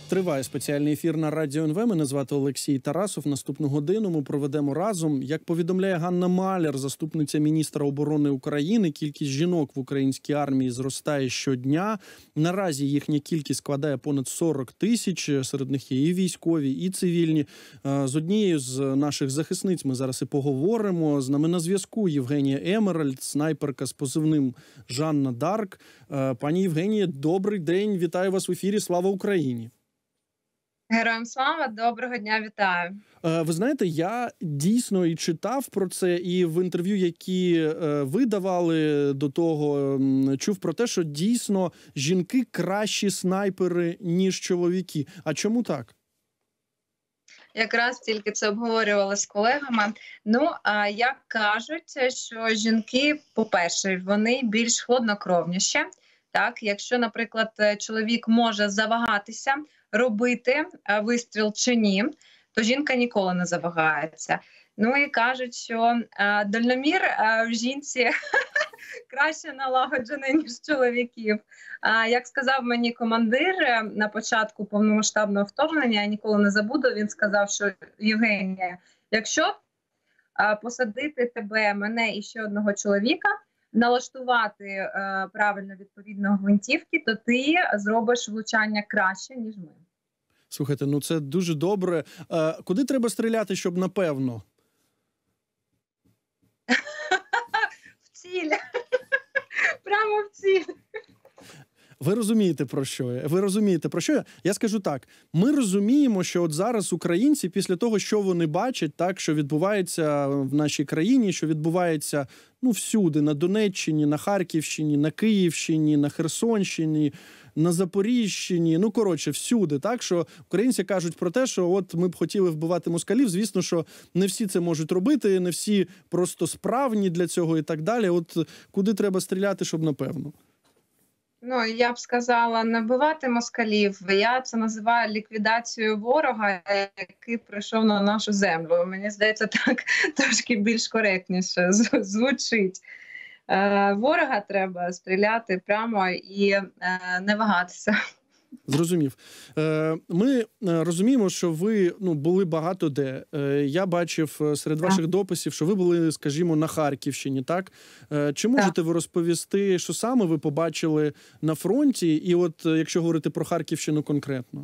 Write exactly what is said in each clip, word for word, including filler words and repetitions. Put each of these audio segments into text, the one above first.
Триває спеціальний ефір на Радіо ен ве. Мене звати Олексій Тарасов. Наступну годину ми проведемо разом. Як повідомляє Ганна Маляр, заступниця міністра оборони України, кількість жінок в українській армії зростає щодня. Наразі їхня кількість складає понад сорок тисяч. Серед них є і військові, і цивільні. З однією з наших захисниць ми зараз і поговоримо. З нами на зв'язку Євгенія Емеральд, снайперка з позивним Жанна Дарк. Пані Євгенія, добрий день. Вітаю вас в ефірі. Слава Україні! Героям слава, доброго дня, вітаю. Ви знаєте, я дійсно і читав про це, і в інтерв'ю, які ви давали до того, чув про те, що дійсно жінки кращі снайпери, ніж чоловіки. А чому так? Якраз тільки це обговорювали з колегами. Ну, а як кажуть, що жінки, по-перше, вони більш хладнокровніші. Так, якщо, наприклад, чоловік може завагатися, робити вистріл чи ні, то жінка ніколи не завагається. Ну і кажуть, що а, дальномір а, в жінці краще налагоджений, ніж чоловіків. А, як сказав мені командир на початку повномасштабного вторгнення, я ніколи не забуду, він сказав, що Євгенія, якщо а, посадити тебе, мене і ще одного чоловіка, налаштувати е, правильно відповідно гвинтівки, то ти зробиш влучання краще, ніж ми. Слухайте, ну це дуже добре. Е, куди треба стріляти, щоб напевно? В ціль. Прямо в ціль. Ви розумієте, про що я? Ви розумієте, про що я? Я скажу так. Ми розуміємо, що от зараз українці, після того, що вони бачать, так, що відбувається в нашій країні, що відбувається, ну, всюди, на Донеччині, на Харківщині, на Київщині, на Херсонщині, на Запоріжщині, ну, коротше, всюди, так, що українці кажуть про те, що от ми б хотіли вбивати москалів, звісно, що не всі це можуть робити, не всі просто справні для цього і так далі. От куди треба стріляти, щоб напевно? Ну, я б сказала, не вбивати москалів. Я це називаю ліквідацією ворога, який прийшов на нашу землю. Мені здається, так трошки більш коректніше звучить. Е, ворога треба стріляти прямо і е, не вагатися. Зрозумів. Ми розуміємо, що ви, ну, були багато де. Я бачив серед ваших дописів, що ви були, скажімо, на Харківщині, так? Чи можете так. ви розповісти, що саме ви побачили на фронті? І от, якщо говорити про Харківщину конкретно.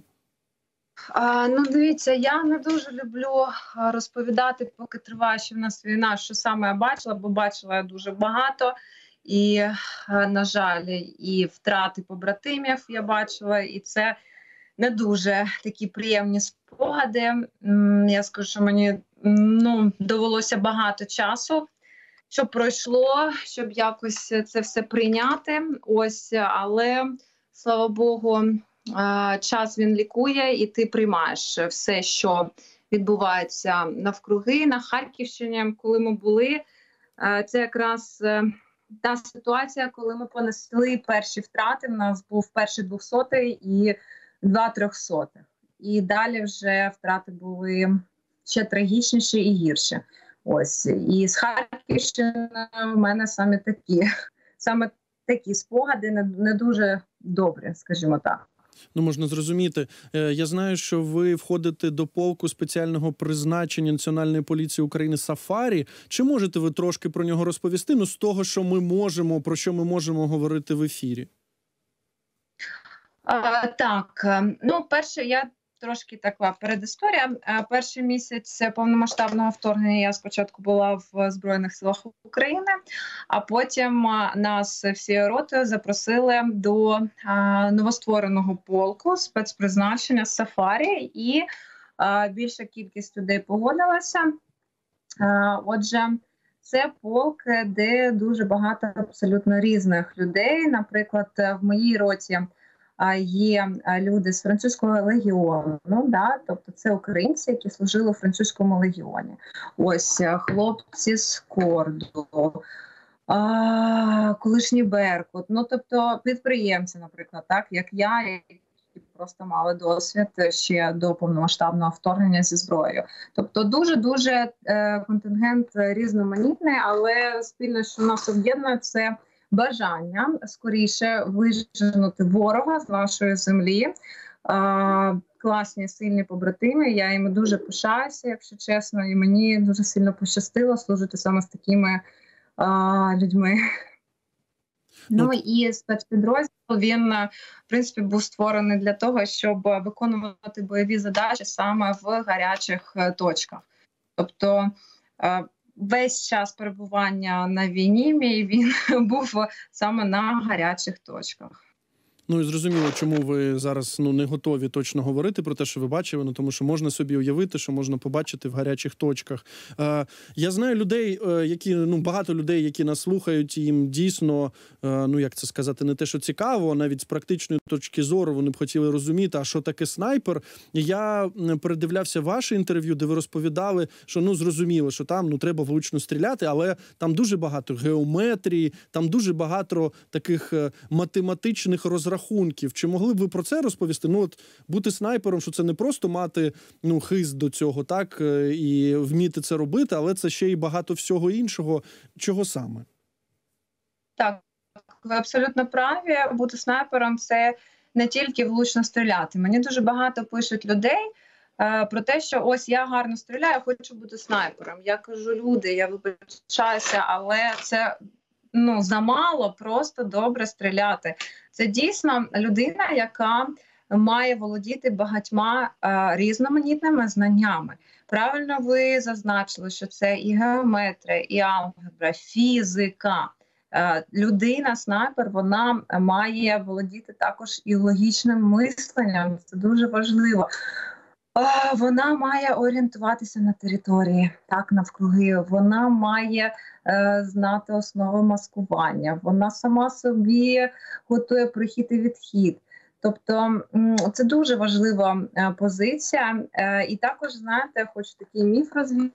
А, ну, дивіться, я не дуже люблю розповідати, поки триває ще в нас війна, що саме я бачила, бо бачила я дуже багато. І, на жаль, і втрати побратимів я бачила, і це не дуже такі приємні спогади. Я скажу, що мені, ну, довелося багато часу, щоб пройшло, щоб якось це все прийняти. Ось, але, слава Богу, час він лікує, і ти приймаєш все, що відбувається навкруги. На Харківщині, коли ми були, це якраз та ситуація, коли ми понесли перші втрати. У нас був перший двохсотий і два трьохсотих. І далі вже втрати були ще трагічніші і гірші. Ось. І з Харківщини в мене саме такі, саме такі спогади не, не дуже добрі, скажімо так. Ну, можна зрозуміти. Я знаю, що ви входите до полку спеціального призначення Національної поліції України «Сафарі». Чи можете ви трошки про нього розповісти? Ну, з того, що ми можемо, про що ми можемо говорити в ефірі. А, так. Ну, перше, я трошки така передісторія. Перший місяць повномасштабного вторгнення я спочатку була в Збройних силах України, а потім нас всією ротою запросили до а, новоствореного полку спецпризначення «Сафарі», і а, більша кількість людей погодилася. А, отже, це полк, де дуже багато абсолютно різних людей. Наприклад, в моїй роті є люди з французького легіону, да? Тобто це українці, які служили у французькому легіоні. Ось хлопці з Корду, а, колишній Беркут, ну тобто підприємці, наприклад, так, як я, які просто мали досвід ще до повномасштабного вторгнення зі зброєю. Тобто дуже-дуже е, контингент різноманітний, але спільно, що нас об'єднує, це бажання скоріше виженути ворога з нашої землі, а, класні, сильні побратими. Я їм дуже пишаюся, якщо чесно, і мені дуже сильно пощастило служити саме з такими а, людьми. Ну і спецпідрозділ, він, в принципі, був створений для того, щоб виконувати бойові задачі саме в гарячих точках. Тобто весь час перебування на війні мій, він був саме на гарячих точках. Ну і зрозуміло, чому ви зараз ну не готові точно говорити про те, що ви бачили, ну тому що можна собі уявити, що можна побачити в гарячих точках. Е, я знаю людей, е, які ну багато людей, які нас слухають, їм дійсно, е, ну як це сказати, не те, що цікаво, навіть з практичної точки зору вони б хотіли розуміти, а що таке снайпер. Я передивлявся ваше інтерв'ю, де ви розповідали, що ну зрозуміло, що там ну треба влучно стріляти, але там дуже багато геометрії, там дуже багато таких математичних розрахунків. Рахунків. Чи могли б ви про це розповісти? Ну, от бути снайпером, що це не просто мати ну, хист до цього, так, і вміти це робити, але це ще й багато всього іншого. Чого саме? Так, ви абсолютно праві. Бути снайпером – це не тільки влучно стріляти. Мені дуже багато пишуть людей е, про те, що ось я гарно стріляю, хочу бути снайпером. Я кажу, люди, я вибачаюся, але це ну, замало просто добре стріляти. Це дійсно людина, яка має володіти багатьма е, різноманітними знаннями. Правильно ви зазначили, що це і геометрія, і алгебра, фізика. Е, людина, снайпер, вона має володіти також і логічним мисленням. Це дуже важливо. Вона має орієнтуватися на території, так, навкруги. Вона має е, знати основи маскування. Вона сама собі готує прихід і відхід. Тобто це дуже важлива е, позиція. Е, і також, знаєте, хочу такий міф розвіяти.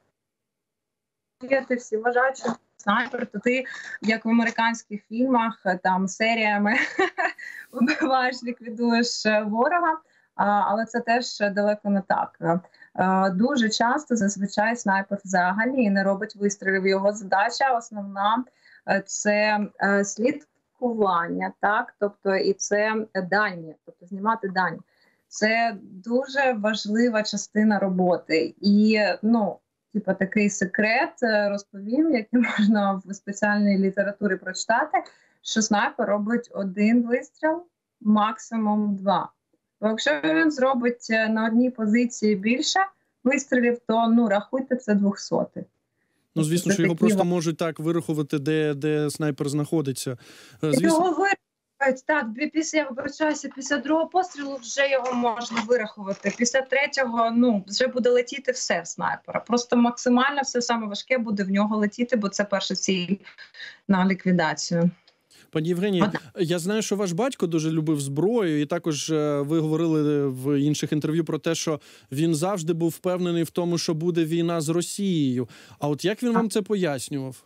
Всі вважають, що снайпер, то ти, як в американських фільмах, там серіями вбиваєш, ліквідуєш ворога. Але це теж далеко не так. Дуже часто, зазвичай, снайпер взагалі не робить вистрілів. Його задача основна – це слідкування, так? Тобто і це дані, тобто знімати дані. Це дуже важлива частина роботи. І, ну, типу, такий секрет розповім, який можна в спеціальній літературі прочитати, що снайпер робить один вистріл, максимум два. Бо якщо він зробить на одній позиції більше вистрілів, то, ну, рахуйте, це двохсоти. Ну, звісно, це що його такі... просто можуть так вирахувати, де, де снайпер знаходиться. Звісно... Його вирахують, так, після, я вибачаюся, після другого пострілу вже його можна вирахувати. Після третього, ну, вже буде летіти все в снайпера. Просто максимально все саме важке буде в нього летіти, бо це перша ціль на ліквідацію. Пані Євгенії, я знаю, що ваш батько дуже любив зброю, і також ви говорили в інших інтерв'ю про те, що він завжди був впевнений в тому, що буде війна з Росією. А от як він вам це пояснював?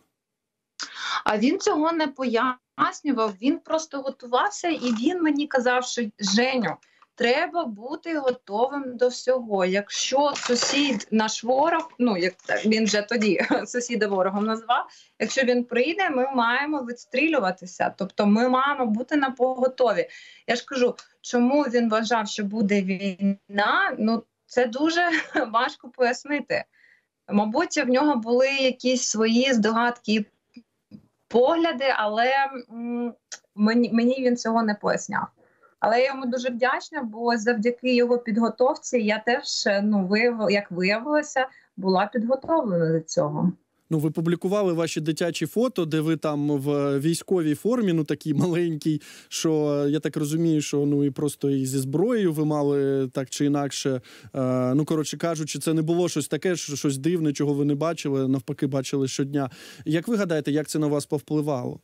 А він цього не пояснював, він просто готувався, і він мені казав, що Женю, треба бути готовим до всього. Якщо сусід наш ворог, ну як він вже тоді сусіда ворогом назвав, якщо він прийде, ми маємо відстрілюватися. Тобто ми маємо бути на поготові. Я ж кажу, чому він вважав, що буде війна, ну це дуже важко пояснити. Мабуть, в нього були якісь свої здогадки, погляди, але м- мені, мені він цього не поясняв. Але я йому дуже вдячна, бо завдяки його підготовці я теж, ну, вияв... як виявилося, була підготовлена до цього. Ну, ви публікували ваші дитячі фото, де ви там в військовій формі, ну, такій маленькій, що, я так розумію, що, ну, і просто і зі зброєю ви мали так чи інакше. Е, ну, коротше кажучи, це не було щось таке, щось дивне, чого ви не бачили, навпаки, бачили щодня. Як ви гадаєте, як це на вас повпливало?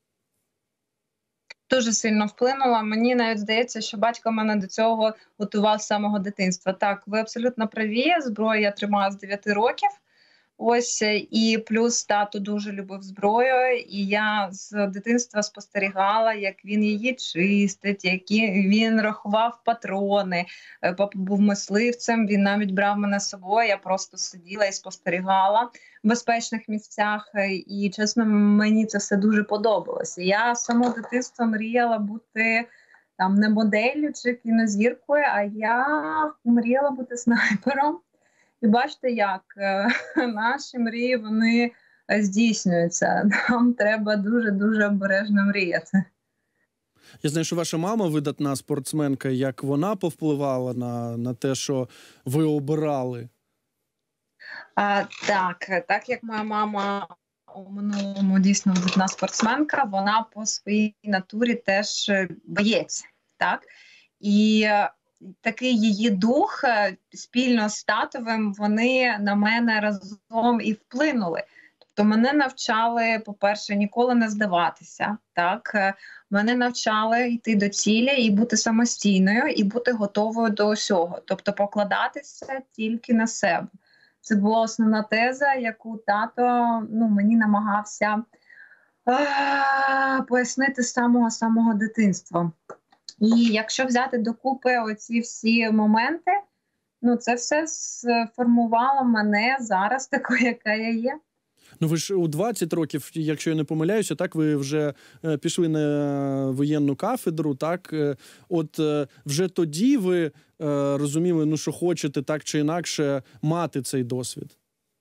Дуже сильно вплинула. Мені навіть здається, що батько мене до цього готував з самого дитинства. Так, ви абсолютно праві, зброю я тримала з дев'яти років. Ось, і плюс тато дуже любив зброю, і я з дитинства спостерігала, як він її чистить, які він рахував патрони. Папа був мисливцем, він навіть брав мене з собою, я просто сиділа і спостерігала в безпечних місцях, і, чесно, мені це все дуже подобалося. Я з самого дитинства мріяла бути там не моделлю чи кінозіркою, а я мріяла бути снайпером. І бачите, як е, наші мрії, вони здійснюються. Нам треба дуже-дуже обережно мріяти. Я знаю, що ваша мама видатна спортсменка. Як вона повпливала на, на те, що ви обирали? А, так, так як моя мама у минулому дійсно видатна спортсменка, вона по своїй натурі теж боєць. Так? І такий її дух спільно з татовим, вони на мене разом і вплинули. Тобто мене навчали, по-перше, ніколи не здаватися. Так? Мене навчали йти до цілі і бути самостійною, і бути готовою до усього. Тобто покладатися тільки на себе. Це була основна теза, яку тато ну, мені намагався а, пояснити з самого-самого дитинства. І якщо взяти докупи оці всі моменти, ну це все сформувало мене зараз такою, яка я є. Ну ви ж у двадцять років, якщо я не помиляюся, так ви вже е, пішли на воєнну кафедру, так? Е, от е, вже тоді ви е, розуміли, ну що хочете так чи інакше мати цей досвід?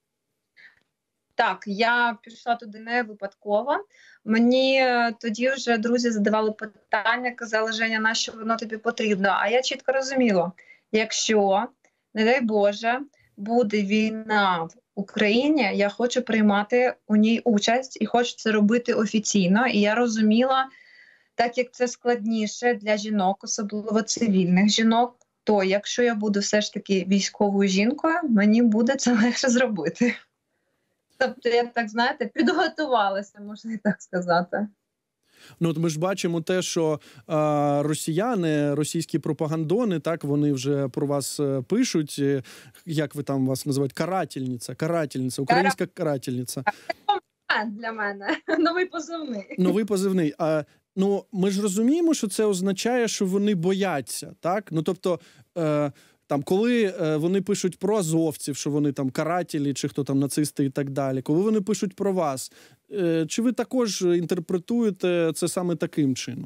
Так, я пішла туди не випадково. Мені тоді вже друзі задавали питання, казали, Женя, на що воно тобі потрібно? А я чітко розуміла, якщо, не дай Боже, буде війна в Україні, я хочу приймати у ній участь і хочу це робити офіційно. І я розуміла, так як це складніше для жінок, особливо цивільних жінок, то якщо я буду все ж таки військовою жінкою, мені буде це легше зробити. Тобто, я так, знаєте, підготувалася, можна і так сказати. Ну, от ми ж бачимо те, що е, росіяни, російські пропагандони, так, вони вже про вас пишуть, як ви там вас називають, карательниця, карательниця, українська карательниця. Це для мене новий позивний. Новий позивний. А, ну, ми ж розуміємо, що це означає, що вони бояться, так? Ну, тобто, е, там, коли е, вони пишуть про азовців, що вони там карателі, чи хто там нацисти і так далі, коли вони пишуть про вас, е, чи ви також інтерпретуєте це саме таким чином?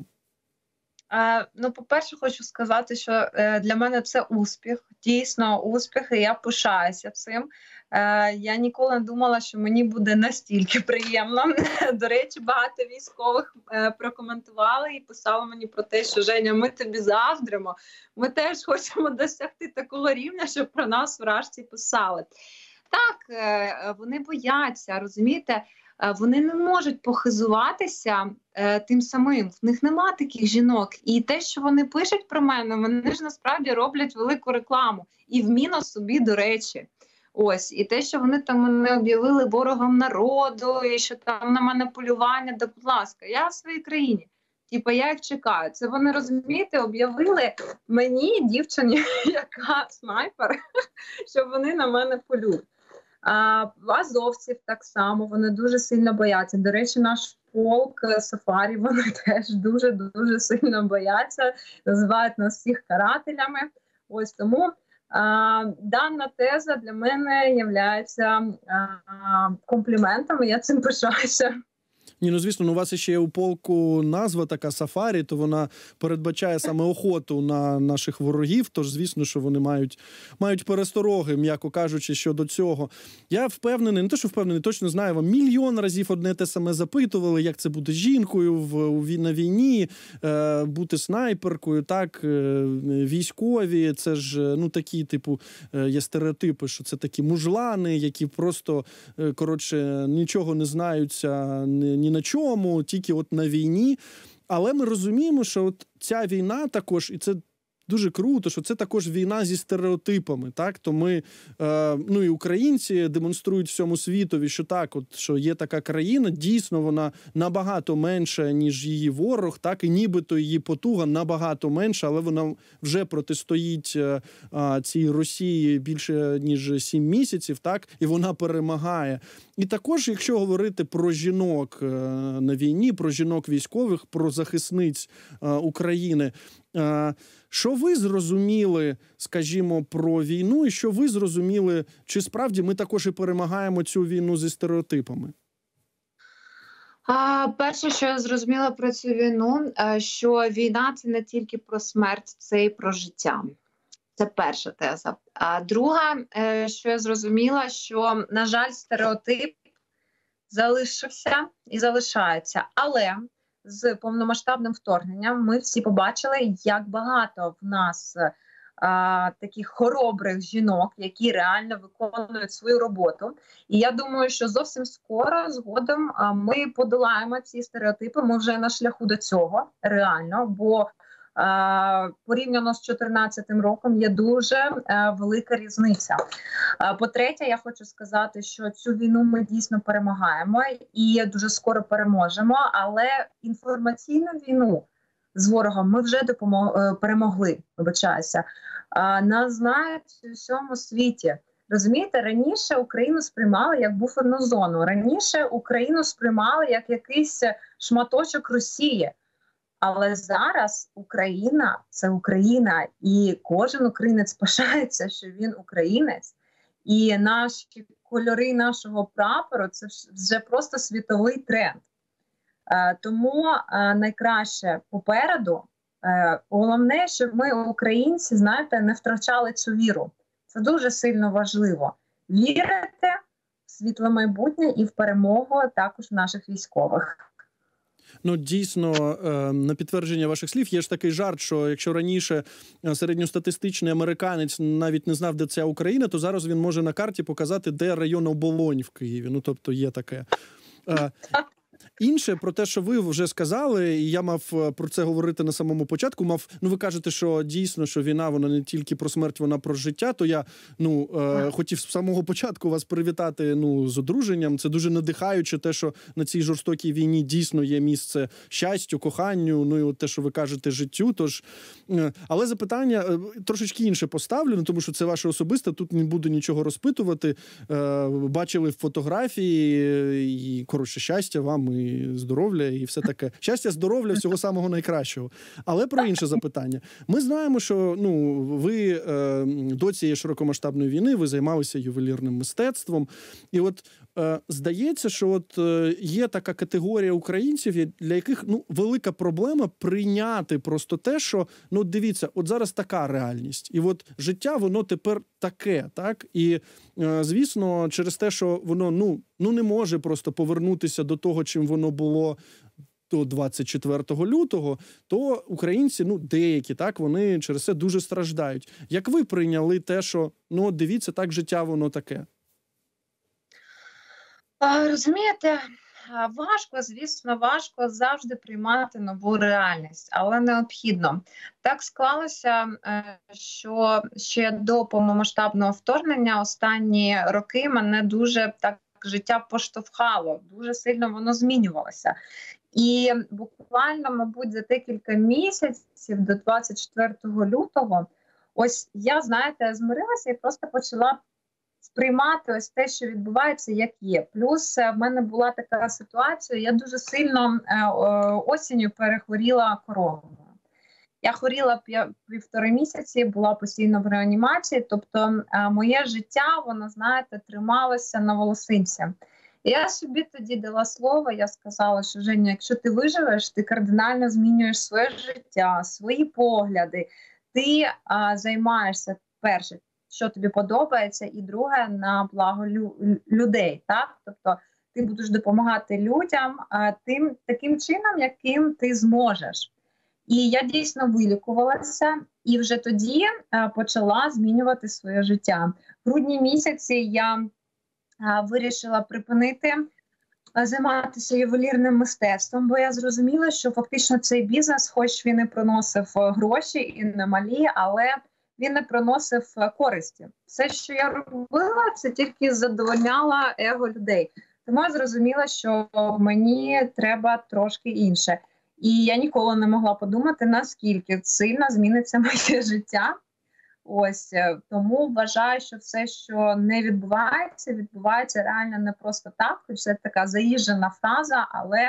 Е, ну, по-перше, хочу сказати, що е, для мене це успіх, дійсно успіх, і я пишаюся цим. Е, я ніколи не думала, що мені буде настільки приємно. До речі, багато військових е, прокоментували і писали мені про те, що Женя, ми тобі заздримо, ми теж хочемо досягти такого рівня, щоб про нас вражці писали. Так, е, вони бояться, розумієте? Вони не можуть похизуватися е, тим самим. В них нема таких жінок. І те, що вони пишуть про мене, вони ж насправді роблять велику рекламу. І в мінус собі, до речі. Ось. І те, що вони там мене об'явили ворогом народу, і що там на мене полювання, да, будь ласка, я в своїй країні. Типа, я їх чекаю. Це вони, розумієте, об'явили мені, дівчині, яка снайпер, що вони на мене полюють. А азовців так само, вони дуже сильно бояться. До речі, наш полк Сафарі, вони теж дуже-дуже сильно бояться, називають нас всіх карателями. Ось тому а, дана теза для мене є компліментом, і я цим пишаюся. Ні, ну звісно, ну, у вас ще є у полку назва така «Сафарі», то вона передбачає саме охоту на наших ворогів, тож звісно, що вони мають, мають перестороги, м'яко кажучи, щодо цього. Я впевнений, не те, що впевнений, точно знаю, вам мільйон разів одне те саме запитували, як це бути жінкою в, в, на війні, е, бути снайперкою, так, е, військові, це ж, ну, такі, типу, е, є стереотипи, що це такі мужлани, які просто, е, коротше, нічого не знаються, ні на чому, тільки от на війні. Але ми розуміємо, що от ця війна також, і це дуже круто, що це також війна зі стереотипами, так? То ми, е, ну і українці демонструють всьому світові, що так, от, що є така країна, дійсно вона набагато менша, ніж її ворог, так? І нібито її потуга набагато менша, але вона вже протистоїть е, е, цій Росії більше, ніж сім місяців, так? І вона перемагає. І також, якщо говорити про жінок е, на війні, про жінок військових, про захисниць е, України, е, що ви зрозуміли, скажімо, про війну, і що ви зрозуміли, чи справді ми також і перемагаємо цю війну зі стереотипами? А, перше, що я зрозуміла про цю війну, е, що війна це не тільки про смерть, це і про життя. Це перша теза. А друга, е, що я зрозуміла, що, на жаль, стереотип залишився і залишається. Але з повномасштабним вторгненням ми всі побачили, як багато в нас а, таких хоробрих жінок, які реально виконують свою роботу. І я думаю, що зовсім скоро, згодом, а, ми подолаємо ці стереотипи. Ми вже на шляху до цього, реально, бо а, порівняно з чотирнадцятим роком є дуже а, велика різниця. А, по-третє, я хочу сказати, що цю війну ми дійсно перемагаємо і дуже скоро переможемо, але інформаційну війну з ворогом ми вже допомог... перемогли, вибачаюся. А, нас знають у всьому світі. Розумієте, раніше Україну сприймали як буферну зону, раніше Україну сприймали як якийсь шматочок Росії. Але зараз Україна – це Україна, і кожен українець пишається, що він українець. І наші кольори нашого прапору – це вже просто світовий тренд. Е, тому е, найкраще попереду. Е, головне, щоб ми, українці, знаєте, не втрачали цю віру. Це дуже сильно важливо. Вірити в світле майбутнє і в перемогу також наших військових. Ну, дійсно, на підтвердження ваших слів, є ж такий жарт, що якщо раніше середньостатистичний американець навіть не знав, де ця Україна, то зараз він може на карті показати, де район Оболонь в Києві. Ну, тобто є таке. Інше про те, що ви вже сказали, і я мав про це говорити на самому початку, мав, ну ви кажете, що дійсно, що війна, вона не тільки про смерть, вона про життя, то я, ну, е, хотів з самого початку вас привітати, ну, з одруженням. Це дуже надихаюче те, що на цій жорстокій війні дійсно є місце щастю, коханню, ну, і от те, що ви кажете, життю, тож, е, але запитання е, трошечки інше поставлю, ну, тому що це ваше особисте, тут не буду нічого розпитувати. Е, бачили фотографії, і, коротше, щастя вам, і здоров'я, і все таке. Щастя, здоров'я, всього самого найкращого. Але про інше запитання. Ми знаємо, що, ну, ви е, до цієї широкомасштабної війни ви займалися ювелірним мистецтвом. І от е, здається, що от е, є така категорія українців, для яких, ну, велика проблема прийняти просто те, що, ну, дивіться, от зараз така реальність. І от життя, воно тепер таке, так? І, е, звісно, через те, що воно, ну, ну, не може просто повернутися до того, чим воно було до двадцять четвертого лютого, то українці, ну, деякі, так, вони через це дуже страждають. Як ви прийняли те, що, ну, дивіться, так життя, воно таке? А, розумієте, важко, звісно, важко завжди приймати нову реальність, але необхідно. Так склалося, що ще до повномасштабного вторгнення останні роки мене дуже так життя поштовхало, дуже сильно воно змінювалося. І буквально, мабуть, за декілька місяців до двадцять четвертого лютого, ось я, знаєте, змирилася і просто почала сприймати ось те, що відбувається, як є. Плюс в мене була така ситуація, я дуже сильно е, осінню перехворіла короною. Я хворіла півтори місяці, була постійно в реанімації, тобто е, моє життя, воно, знаєте, трималося на волосинці. І я собі тоді дала слово, я сказала, що, Женя, якщо ти виживеш, ти кардинально змінюєш своє життя, свої погляди, ти а, займаєшся, перше, що тобі подобається, і друге, на благо лю- людей, так? Тобто ти будеш допомагати людям а, тим, таким чином, яким ти зможеш. І я дійсно вилікувалася, і вже тоді а, почала змінювати своє життя. В грудні місяці я а, вирішила припинити а, займатися ювелірним мистецтвом, бо я зрозуміла, що фактично цей бізнес, хоч він і приносив гроші, і не малі, але він не приносив користі. Все, що я робила, це тільки задовольняло его людей. Тому я зрозуміла, що мені треба трошки інше. І я ніколи не могла подумати, наскільки сильно зміниться моє життя. Ось, тому вважаю, що все, що не відбувається, відбувається реально не просто так, хоч це така заїжджена фраза, але,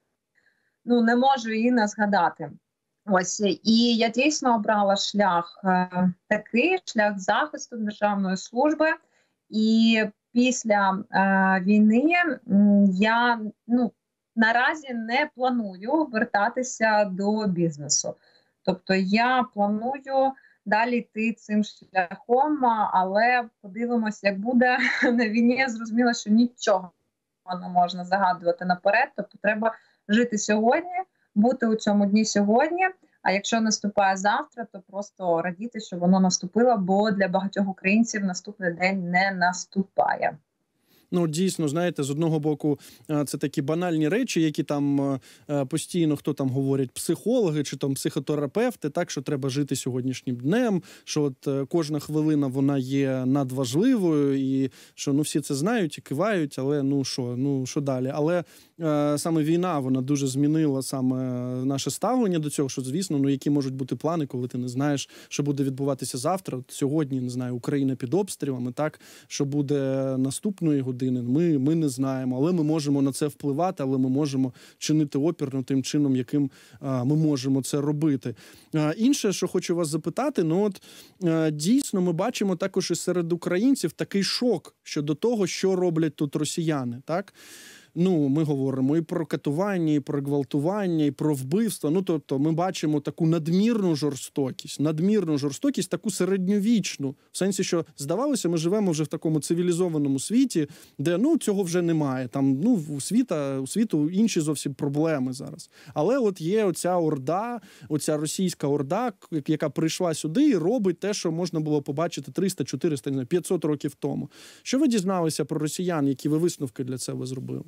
ну, не можу її не згадати. Ось, і я дійсно обрала шлях е, такий, шлях захисту державної служби. І після е, війни м, я, ну, наразі не планую вертатися до бізнесу. Тобто я планую далі йти цим шляхом, але подивимось, як буде. На війні я зрозуміла, що нічого не можна загадувати наперед, тобто треба жити сьогодні, бути у цьому дні сьогодні, а якщо наступає завтра, то просто радіти, що воно наступило, бо для багатьох українців наступний день не наступає. Ну, дійсно, знаєте, з одного боку, це такі банальні речі, які там постійно, хто там говорять, психологи чи там психотерапевти, так, що треба жити сьогоднішнім днем, що от кожна хвилина, вона є надважливою, і що, ну, всі це знають і кивають, але, ну, що, ну, що далі? Але е, саме війна, вона дуже змінила саме наше ставлення до цього, що, звісно, ну, які можуть бути плани, коли ти не знаєш, що буде відбуватися завтра. От сьогодні, не знаю, Україна під обстрілами, так, що буде наступної години. Ми, ми не знаємо, але ми можемо на це впливати, але ми можемо чинити опір ну, тим чином, яким а, ми можемо це робити. А, інше, що хочу вас запитати, ну от а, дійсно ми бачимо також і серед українців такий шок щодо того, що роблять тут росіяни, так? Ну, ми говоримо і про катування, і про гвалтування, і про вбивство. Ну, тобто ми бачимо таку надмірну жорстокість, надмірну жорстокість, таку середньовічну. В сенсі, що, здавалося, ми живемо вже в такому цивілізованому світі, де, ну, цього вже немає. Там, ну, у світа, у світу інші зовсім проблеми зараз. Але от є оця орда, оця російська орда, яка прийшла сюди і робить те, що можна було побачити триста, чотириста, не знаю, п'ятсот років тому. Що ви дізналися про росіян, які ви висновки для себе зробили?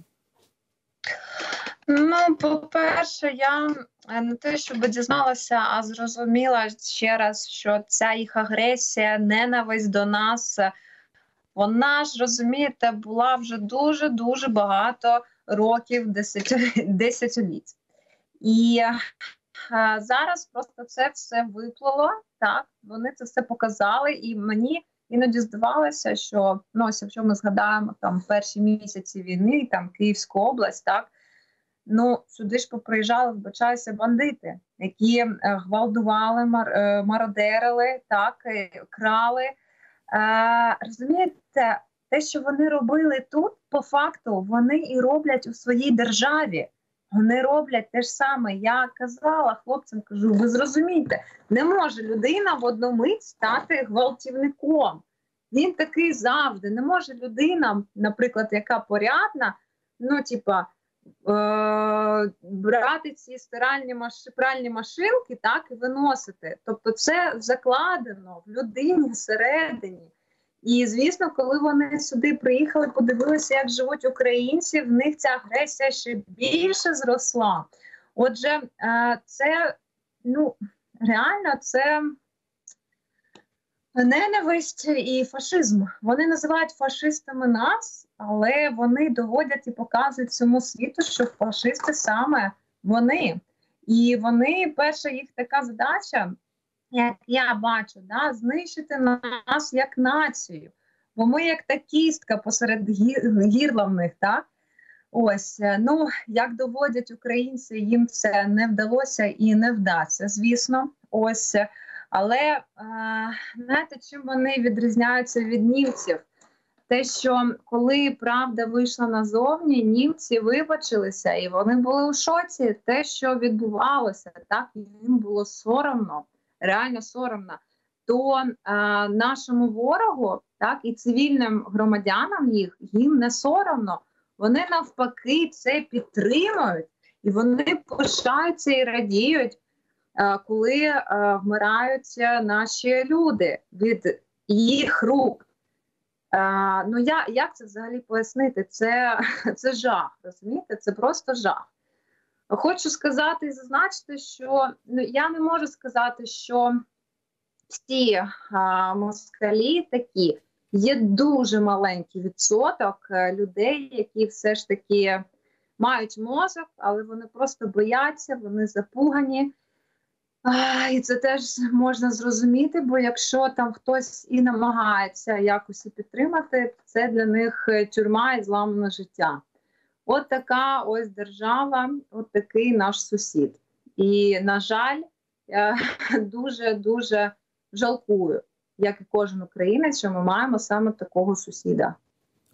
Ну, по-перше, я не те, щоб дізналася, а зрозуміла ще раз, що ця їх агресія, ненависть до нас, вона ж, розумієте, була вже дуже-дуже багато років, десятиліть. І а, зараз просто це все виплило, так, вони це все показали, і мені іноді здавалося, що, ну, ось якщо ми згадаємо там перші місяці війни, там Київську область, так, ну, сюди ж поприїжджали, вбачаюся, бандити, які е, гвалтували, мар, е, мародерили, так, е, крали. Е, розумієте, те, що вони робили тут, по факту, вони і роблять у своїй державі. Вони роблять те ж саме. Я казала хлопцям, кажу, ви зрозумійте, не може людина в одну мить стати гвалтівником. Він такий завжди. Не може людина, наприклад, яка порядна, ну, типа, е- брати ці стиральні маш... пральні машинки, так, і виносити. Тобто це закладено в людині всередині. І, звісно, коли вони сюди приїхали, подивилися, як живуть українці, в них ця агресія ще більше зросла. Отже, це, ну, реально, це ненависть і фашизм. Вони називають фашистами нас, але вони доводять і показують всьому світу, що фашисти саме вони. І вони, перша їх така задача, як я бачу, да, знищити нас як націю. Бо ми як та кістка посеред гір, гірла в них, так? Ось, ну, як доводять українці, їм це не вдалося і не вдасться, звісно. Ось, але, е, знаєте, чим вони відрізняються від німців? Те, що коли правда вийшла назовні, німці вибачилися, і вони були у шоці. Те, що відбувалося, так, їм було соромно. Реально соромно, то е, нашому ворогу, так, і цивільним громадянам їх, їм не соромно. Вони навпаки це підтримують, і вони пишаються і радіють, е, коли е, вмирають наші люди від їх рук. Е, ну, я, як це взагалі пояснити? Це, це жах, розумієте? Це просто жах. Хочу сказати і зазначити, що, ну, я не можу сказати, що всі а, москалі такі. Є дуже маленький відсоток людей, які все ж таки мають мозок, але вони просто бояться, вони запугані. А, і це теж можна зрозуміти, бо якщо там хтось і намагається якось підтримати, це для них тюрма і зламане життя. От така ось держава, от такий наш сусід. І, на жаль, я дуже-дуже жалкую, як і кожен українець, що ми маємо саме такого сусіда.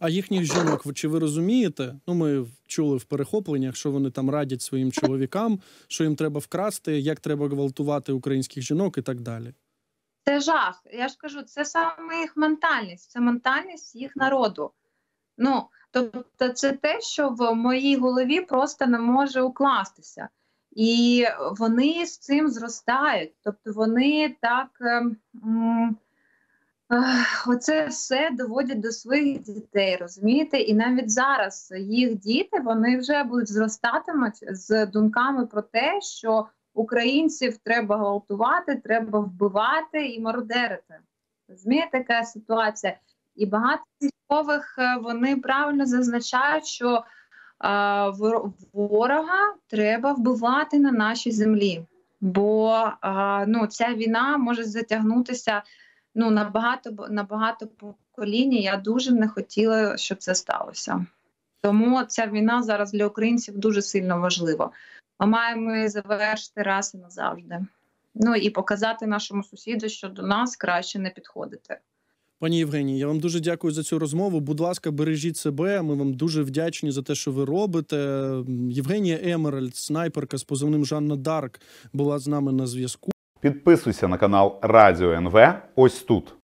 А їхніх жінок, чи ви розумієте? Ну, ми чули в перехопленнях, що вони там радять своїм чоловікам, що їм треба вкрасти, як треба гвалтувати українських жінок і так далі. Це жах. Я ж кажу, це саме їх ментальність, це ментальність їх народу. Ну, тобто це те, що в моїй голові просто не може укластися. І вони з цим зростають. Тобто вони так ем, оце все доводять до своїх дітей, розумієте? І навіть зараз їх діти, вони вже будуть зростатимуть з думками про те, що українців треба гвалтувати, треба вбивати і мародерити. Розумієте, яка ситуація? І багато військових, вони правильно зазначають, що а, ворога треба вбивати на нашій землі. Бо а, ну, ця війна може затягнутися ну, на багато, на багато поколінь. Я дуже не хотіла, щоб це сталося. Тому ця війна зараз для українців дуже сильно важлива. Ми маємо її завершити раз і назавжди. Ну і показати нашому сусіду, що до нас краще не підходити. Пані Євгенії, я вам дуже дякую за цю розмову. Будь ласка, бережіть себе. Ми вам дуже вдячні за те, що ви робите. Євгенія Емеральд, снайперка з позивним Жанна Дарк, була з нами на зв'язку. Підписуйся на канал Радіо ен ве ось тут.